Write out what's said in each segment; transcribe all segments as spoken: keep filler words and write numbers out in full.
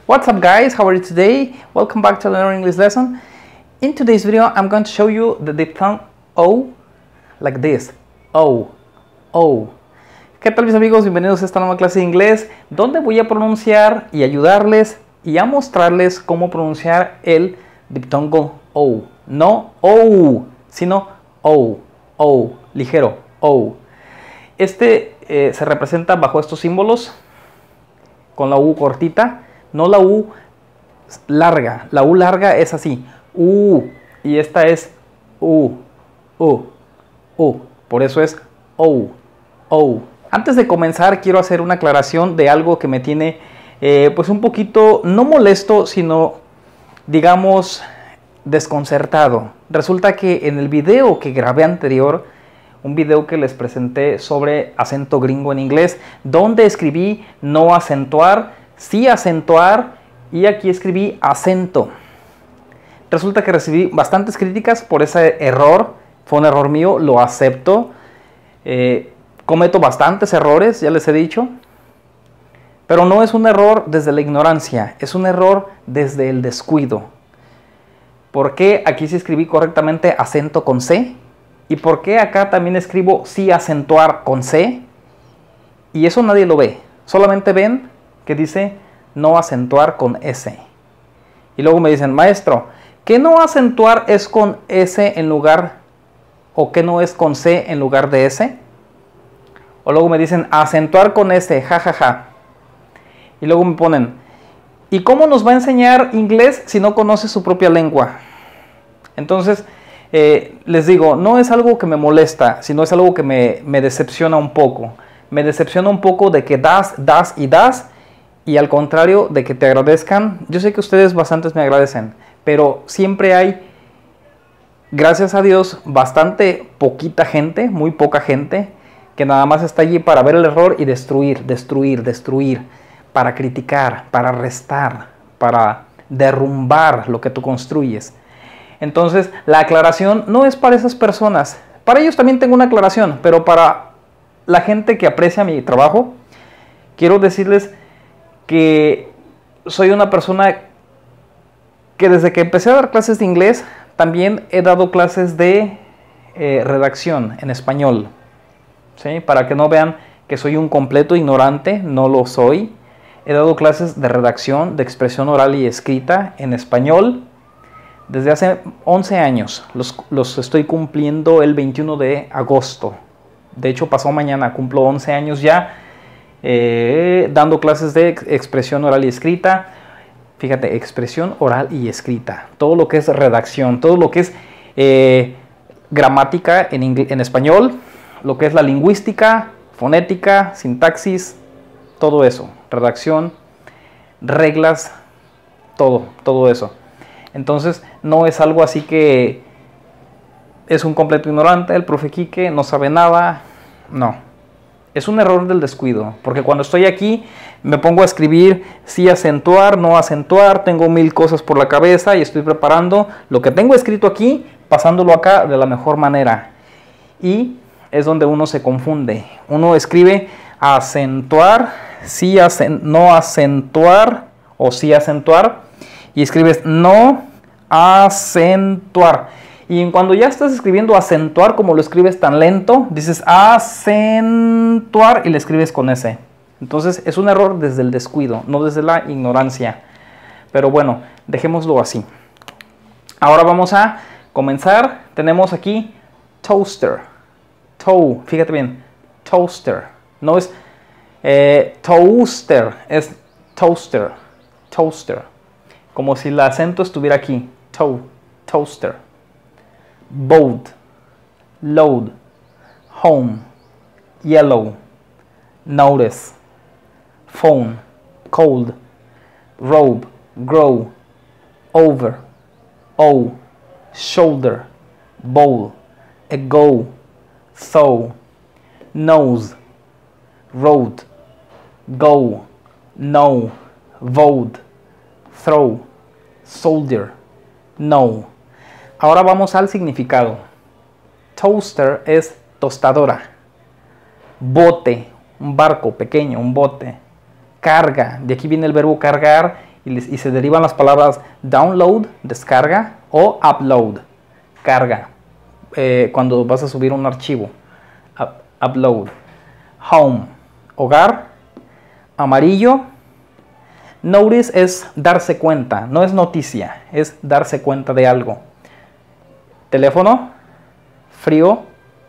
What's up guys, how are you today? Welcome back to the Learn English lesson. In today's video I'm going to show you the diphthong O like this. O, O. ¿Qué tal mis amigos? Bienvenidos a esta nueva clase de inglés donde voy a pronunciar y ayudarles y a mostrarles cómo pronunciar el diptongo O. No O, sino O, O, ligero, O. Este eh, se representa bajo estos símbolos con la U cortita, no la U larga. La U larga es así, U, y esta es U, U, U. Por eso es O, O. Antes de comenzar quiero hacer una aclaración de algo que me tiene eh, pues un poquito, no molesto, sino digamos desconcertado. Resulta que en el video que grabé anterior, un video que les presenté sobre acento gringo en inglés, donde escribí no acentuar, sí acentuar, y aquí escribí acento. Resulta que recibí bastantes críticas por ese error. Fue un error mío, lo acepto. Eh, cometo bastantes errores, ya les he dicho. Pero no es un error desde la ignorancia, es un error desde el descuido. ¿Por qué aquí sí escribí correctamente acento con C? ¿Y por qué acá también escribo sí acentuar con C? Y eso nadie lo ve. Solamente ven que dice no acentuar con S. Y luego me dicen, maestro, ¿qué no acentuar es con S en lugar, o qué no es con C en lugar de S? O luego me dicen acentuar con S, jajaja. Ja, ja. Y luego me ponen, ¿y cómo nos va a enseñar inglés si no conoce su propia lengua? Entonces, Eh, les digo, no es algo que me molesta, sino es algo que me, me decepciona un poco. Me decepciona un poco de que das, das y das, y al contrario de que te agradezcan. Yo sé que ustedes bastantes me agradecen, pero siempre hay, gracias a Dios, bastante poquita gente, muy poca gente, que nada más está allí para ver el error y destruir, destruir, destruir, para criticar, para restar, para derrumbar lo que tú construyes. Entonces, la aclaración no es para esas personas. Para ellos también tengo una aclaración, pero para la gente que aprecia mi trabajo, quiero decirles que soy una persona que desde que empecé a dar clases de inglés, también he dado clases de eh, redacción en español. ¿Sí? Para que no vean que soy un completo ignorante, no lo soy. He dado clases de redacción, de expresión oral y escrita en español. Desde hace once años, los, los estoy cumpliendo el veintiuno de agosto. De hecho, pasó mañana, cumplo once años ya, eh, dando clases de expresión oral y escrita. Fíjate, expresión oral y escrita. Todo lo que es redacción, todo lo que es eh, gramática en, en español, lo que es la lingüística, fonética, sintaxis, todo eso. Redacción, reglas, todo, todo eso. Entonces, no es algo así que es un completo ignorante, el profe Quique no sabe nada, no. Es un error del descuido, porque cuando estoy aquí me pongo a escribir sí acentuar, no acentuar, tengo mil cosas por la cabeza y estoy preparando lo que tengo escrito aquí, pasándolo acá de la mejor manera. Y es donde uno se confunde. Uno escribe acentuar, sí acen, no acentuar o sí acentuar, y escribes no acentuar. Y cuando ya estás escribiendo acentuar, como lo escribes tan lento, dices acentuar y le escribes con S. Entonces es un error desde el descuido, no desde la ignorancia. Pero bueno, dejémoslo así. Ahora vamos a comenzar. Tenemos aquí toaster. To, fíjate bien, toaster. No es eh, toaster, es toaster. Toaster. Como si el acento estuviera aquí. To, toaster. Boat, load, home, yellow, notice, phone, cold, robe, grow, over, owe, shoulder, bowl, ago, so, nose, road, go, no, vote, throw, soldier, no. Ahora vamos al significado. Toaster es tostadora. Bote, un barco pequeño, un bote. Carga, de aquí viene el verbo cargar y, les, y se derivan las palabras download, descarga, o upload, carga, eh, cuando vas a subir un archivo. Up, upload. Home, hogar. Amarillo. Notice es darse cuenta, no es noticia, es darse cuenta de algo. Teléfono. Frío.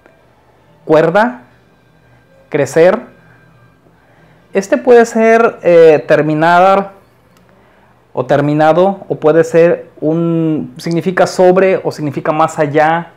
Cuerda. Crecer. Este puede ser eh, terminar o terminado, o puede ser un, significa sobre o significa más allá,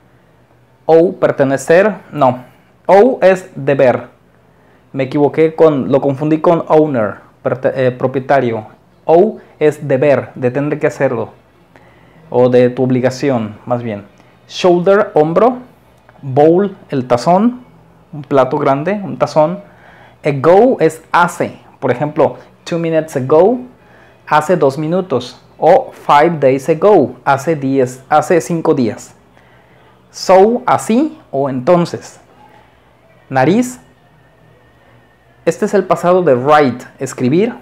o pertenecer. No, o es deber. Me equivoqué, con, lo confundí con owner, eh, propietario. O es deber, de tener que hacerlo, o de tu obligación, más bien. Shoulder, hombro. Bowl, el tazón, un plato grande, un tazón. Ago es hace, por ejemplo, two minutes ago, hace dos minutos, o five days ago, hace diez, hace cinco días. So, así o entonces. Nariz. Este es el pasado de write, escribir.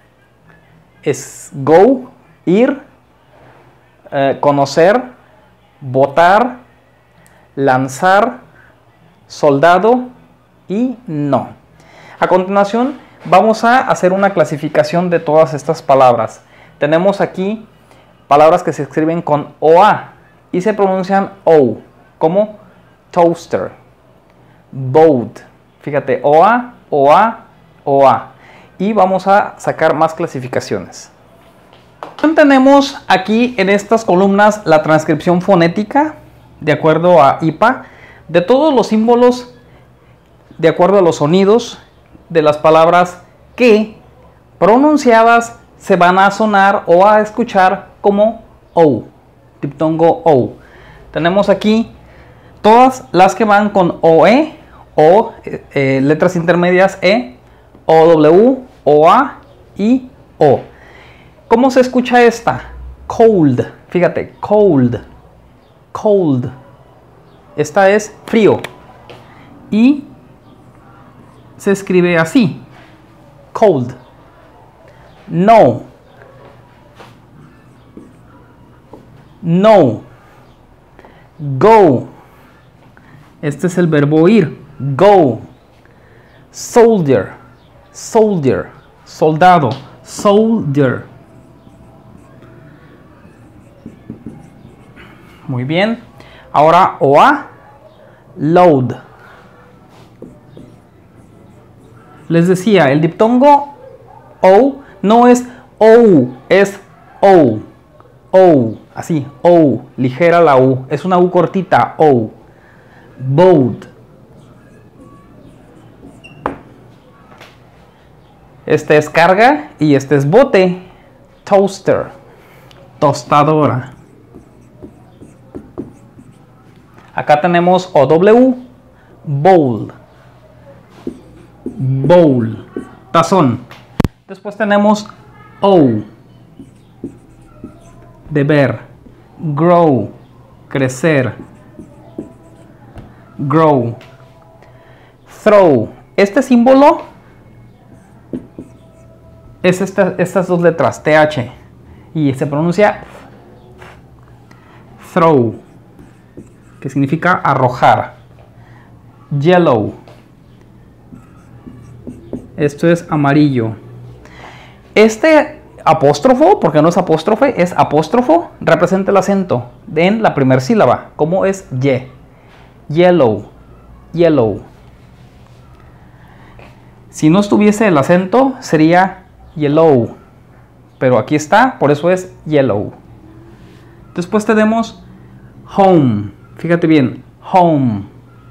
Es go, ir, eh, conocer, votar, lanzar, soldado y no. A continuación vamos a hacer una clasificación de todas estas palabras. Tenemos aquí palabras que se escriben con O A y se pronuncian O, como toaster, boat. Fíjate, O A, O A, O A. Y vamos a sacar más clasificaciones. Tenemos aquí en estas columnas la transcripción fonética de acuerdo a I P A de todos los símbolos de acuerdo a los sonidos de las palabras que pronunciadas se van a sonar o a escuchar como O, diptongo O. Tenemos aquí todas las que van con O E, O, eh, letras intermedias E, O W, O A y O. ¿Cómo se escucha esta? Cold, fíjate, cold, cold. Esta es frío y se escribe así, cold. No, no. Go, este es el verbo ir, go. Soldier, soldier, soldado, soldier. Muy bien. Ahora O A, load. Les decía, el diptongo O no es O, es O. O, así, O, ligera la U. Es una U cortita, O. Boat. Este es carga y este es bote. Toaster, tostadora. Acá tenemos O W, bowl, bowl, tazón. Después tenemos O, deber, grow, crecer, grow, throw. Este símbolo es esta, estas dos letras, T H, y se pronuncia throw, que significa arrojar. Yellow, esto es amarillo. Este apóstrofo, porque no es apóstrofe, es apóstrofo, representa el acento en la primera sílaba, como es Y. Yellow, yellow. Si no estuviese el acento, sería yellow, pero aquí está, por eso es yellow. Después tenemos home. Fíjate bien, home,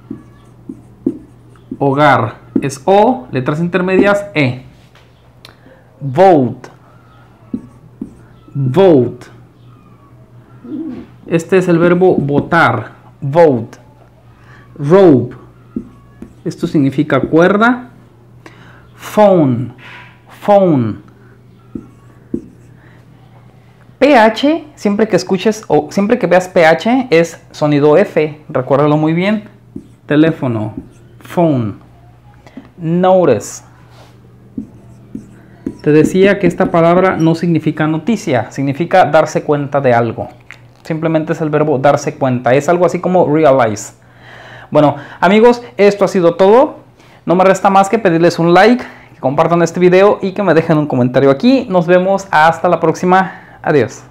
hogar, es O, letras intermedias E. Vote, vote. Este es el verbo votar, vote. Rope, esto significa cuerda. Phone, phone. P H, siempre que escuches o siempre que veas P H es sonido F, recuérdalo muy bien. Teléfono, phone. Notice, Te decía que esta palabra no significa noticia, significa darse cuenta de algo. Simplemente es el verbo darse cuenta, es algo así como realize. Bueno, amigos, esto ha sido todo. No me resta más que pedirles un like, que compartan este video y que me dejen un comentario aquí. Nos vemos hasta la próxima. Adiós.